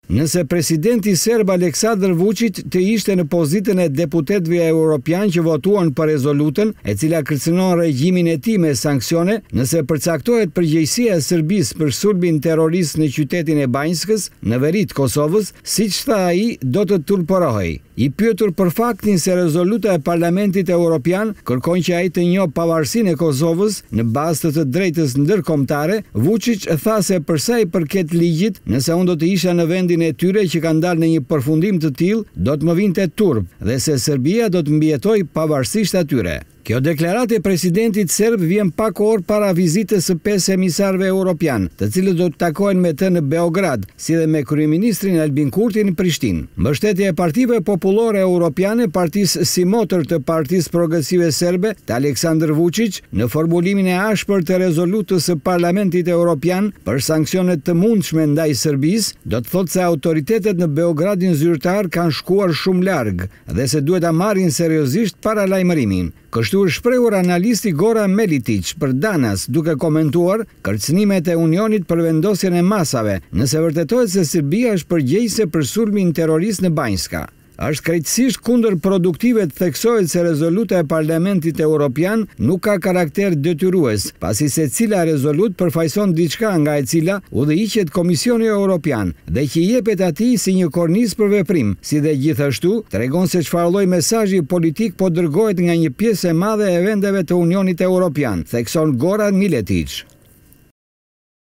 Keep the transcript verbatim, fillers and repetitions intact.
Nëse presidenti serb Aleksandar Vučić të ishte në pozitën e deputetëve europian që votuan për rezolutën, e cila kërcënon regjimin e tij me sanksione, nëse përcaktohet përgjegjësia e Serbisë për sulmin terrorist në qytetin e Banjskës, në veri të Kosovës, siç tha ai, do të turpërohej. I pyetur për faktin se rezoluta e Parlamentit Evropian kërkon që ai të njohë pavarësinë e Kosovës në bazë të të drejtës ndërkombëtare, Vučić tha se për sa i përket ligjit, nëse unë do të isha në vendin e tyre që kanë dalë në një përfundim të tillë, do të më vinte turp dhe se Serbia do të mbijetojë pavarësisht atyre. Kjo deklaratë e presidentit serb vjen pak orë para vizitës së pesë emisarëve europian, të cilët do të takohen me të në Beograd, si dhe me kryeministrin Albin Kurti në Prishtinë. Mbështetja e partive popullore europiane, partisë si motër të Partisë Progresive Serbe të Aleksandar Vučić, në formulimin e ashpër të rezolutës së Parlamentit Evropian për sanksionet të mundshme ndaj Serbisë, do të thotë se autoritetet në Beogradin zyrtar kanë shkuar shumë larg dhe se duhet ta marrin seriozisht paralajmërimin. Kështu është shprehur analisti Goran Melitic për Danas, duke komentuar kërcënimet e Unionit për vendosjen e masave, nëse vërtetohet se Serbia është përgjegjëse për sulmin terrorist në Banjska. Është krejtësisht kundër produktive të theksohet se rezoluta e Parlamentit Evropian nuk ka karakter detyrues, pasi secila rezolut përfaqëson diçka nga e cila udhëhiqet Komisioni Evropian dhe që jepet atij si një kornizë për veprim, si dhe gjithashtu tregon se çfarë lloj mesazhi politik po dërgohet nga një pjesë e madhe e vendeve të Unionit Evropian, thekson Goran Miletić.